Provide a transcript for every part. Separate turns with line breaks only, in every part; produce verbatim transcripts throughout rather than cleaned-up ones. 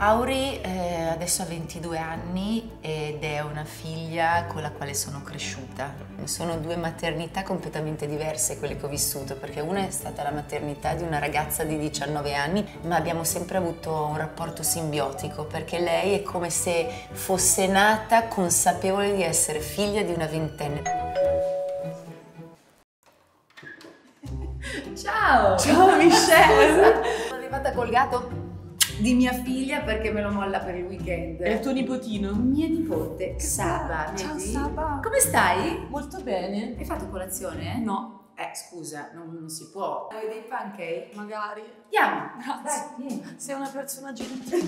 Auri eh, adesso ha ventidue anni ed è una figlia con la quale sono cresciuta. Sono due maternità completamente diverse quelle che ho vissuto, perché una è stata la maternità di una ragazza di diciannove anni, ma abbiamo sempre avuto un rapporto simbiotico, perché lei è come se fosse nata consapevole di essere figlia di una ventenne.
Ciao!
Ciao Michelle!
Sono arrivata col gatto di mia figlia perché me lo molla per il weekend.
È il tuo nipotino?
Mia nipote, Saba.
Ciao
vedi?
Saba!
Come stai?
Molto bene.
Hai fatto colazione?
No.
Eh, scusa, non, non si può. Hai dei pancake?
Magari.
Andiamo!
Grazie.
Dai, vieni.
Sei una persona gentile.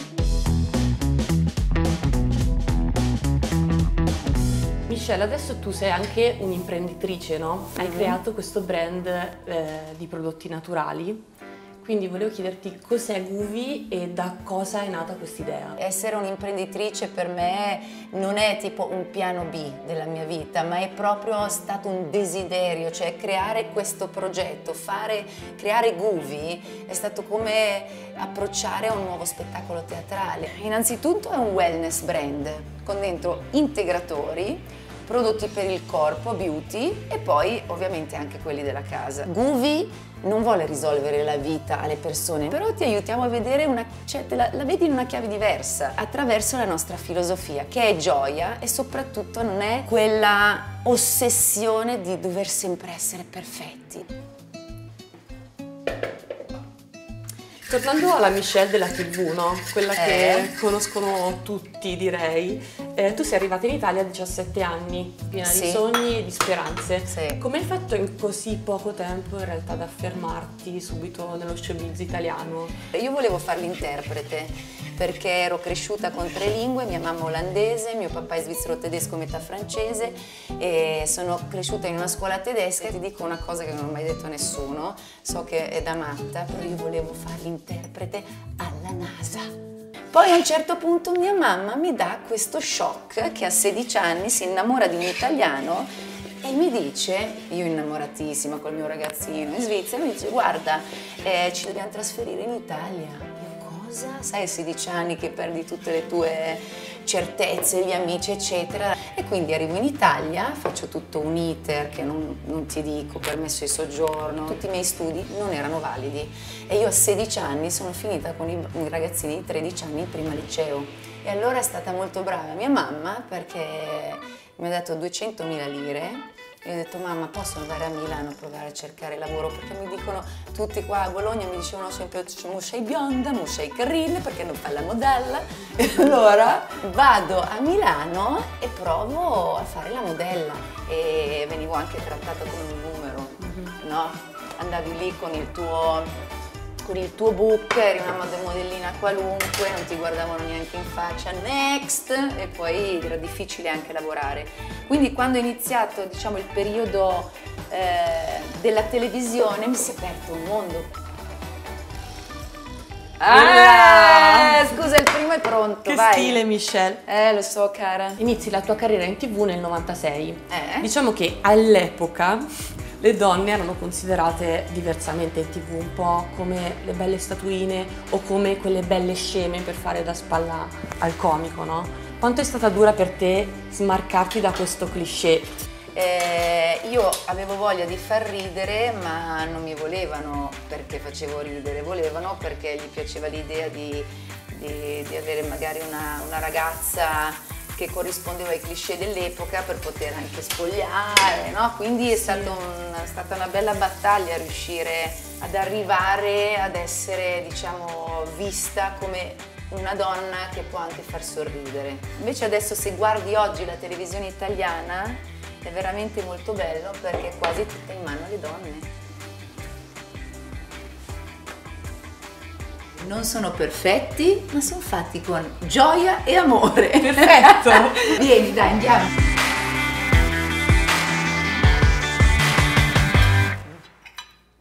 Michelle, adesso tu sei anche un'imprenditrice, no? Hai
Mm-hmm.
creato questo brand eh, di prodotti naturali. Quindi volevo chiederti cos'è Guvi e da cosa è nata quest'idea.
Essere un'imprenditrice per me non è tipo un piano B della mia vita, ma è proprio stato un desiderio, cioè creare questo progetto, fare, creare Guvi è stato come approcciare a un nuovo spettacolo teatrale. Innanzitutto è un wellness brand con dentro integratori, prodotti per il corpo, beauty e poi ovviamente anche quelli della casa. Guvi non vuole risolvere la vita alle persone, però ti aiutiamo a vedere una, cioè la, la vedi in una chiave diversa attraverso la nostra filosofia, che è gioia e soprattutto non è quella ossessione di dover sempre essere perfetti.
Tornando alla Michelle della tivù, no? Quella che
Eh.
conoscono tutti, direi, eh, tu sei arrivata in Italia a diciassette anni, piena
Sì.
di sogni e di speranze.
Sì.
Come hai fatto in così poco tempo in realtà ad affermarti subito nello showbiz italiano?
Io volevo fare l'interprete perché ero cresciuta con tre lingue, mia mamma olandese, mio papà è svizzero-tedesco, metà francese e sono cresciuta in una scuola tedesca e ti dico una cosa che non ho mai detto a nessuno, so che è da matta, però io volevo fare l'interprete alla NASA. Poi a un certo punto mia mamma mi dà questo shock che a sedici anni si innamora di un italiano e mi dice, io innamoratissima col mio ragazzino in Svizzera, mi dice guarda eh, ci dobbiamo trasferire in Italia. Cosa? Sai, a sedici anni che perdi tutte le tue certezze, gli amici eccetera e quindi arrivo in Italia, faccio tutto un iter che non, non ti dico, permesso di soggiorno, tutti i miei studi non erano validi e io a sedici anni sono finita con i, i ragazzini di tredici anni in prima liceo e allora è stata molto brava mia mamma perché mi ha dato duecentomila lire. E ho detto mamma posso andare a Milano a provare a cercare lavoro perché mi dicono tutti qua a Bologna mi dicevano sempre mo sei bionda, mo sei carina perché non fai la modella e allora vado a Milano e provo a fare la modella e venivo anche trattata come un numero, mm-hmm. no? Andavi lì con il tuo con il tuo book, eri una modellina qualunque, non ti guardavano neanche in faccia, next, e poi era difficile anche lavorare. Quindi quando è iniziato, diciamo, il periodo eh, della televisione mi si è aperto un mondo. Ah, scusa, il primo è pronto,
Che
vai.
stile Michelle!
Eh, lo so, cara.
Inizi la tua carriera in tivù nel novantasei.
Eh?
Diciamo che all'epoca le donne erano considerate diversamente in tivù, un po' come le belle statuine o come quelle belle sceme per fare da spalla al comico, no? Quanto è stata dura per te smarcarti da questo cliché?
Eh, io avevo voglia di far ridere, ma non mi volevano perché facevo ridere, volevano perché gli piaceva l'idea di, di, di avere magari una, una ragazza che corrispondeva ai cliché dell'epoca per poter anche spogliare, no? Quindi è,
Sì.
stato un, è stata una bella battaglia riuscire ad arrivare ad essere, diciamo, vista come una donna che può anche far sorridere. Invece adesso se guardi oggi la televisione italiana è veramente molto bello perché è quasi tutta in mano alle donne. Non sono perfetti, ma sono fatti con gioia e amore.
Perfetto!
Vieni, dai, andiamo.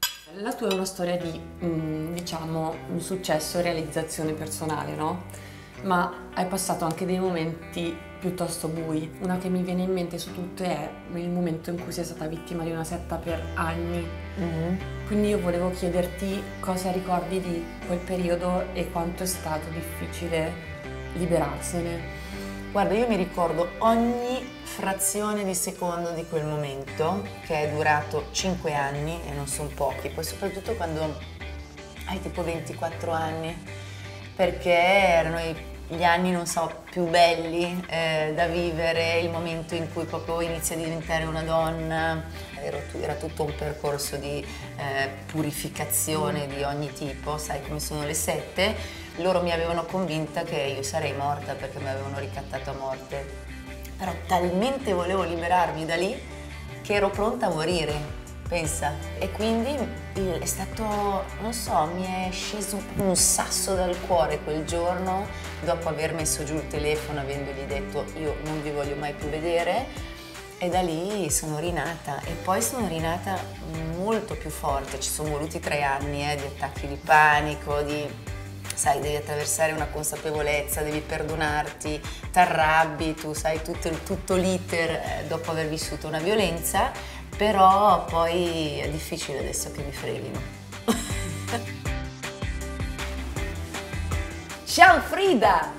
La tua è una storia di, mm, diciamo, un successo e realizzazione personale, no? ma hai passato anche dei momenti piuttosto bui. Una che mi viene in mente su tutte è il momento in cui sei stata vittima di una setta per anni. Mm-hmm. Quindi io volevo chiederti cosa ricordi di quel periodo e quanto è stato difficile liberarsene.
Guarda, io mi ricordo ogni frazione di secondo di quel momento, che è durato cinque anni e non sono pochi, poi soprattutto quando hai tipo ventiquattro anni, perché erano i, gli anni, non so, più belli eh, da vivere, il momento in cui proprio inizi a diventare una donna. Era, era tutto un percorso di eh, purificazione di ogni tipo, sai come sono le sette. Loro mi avevano convinta che io sarei morta perché mi avevano ricattato a morte, però talmente volevo liberarmi da lì che ero pronta a morire, pensa. E quindi è stato, non so, mi è sceso un sasso dal cuore quel giorno, dopo aver messo giù il telefono, avendogli detto io non vi voglio mai più vedere, e da lì sono rinata, e poi sono rinata molto più forte. Ci sono voluti tre anni eh, di attacchi di panico, di... sai, devi attraversare una consapevolezza, devi perdonarti, t'arrabbi, tu sai tutto, tutto l'iter eh, dopo aver vissuto una violenza, però poi è difficile adesso che mi freghino.
Ciao Frida!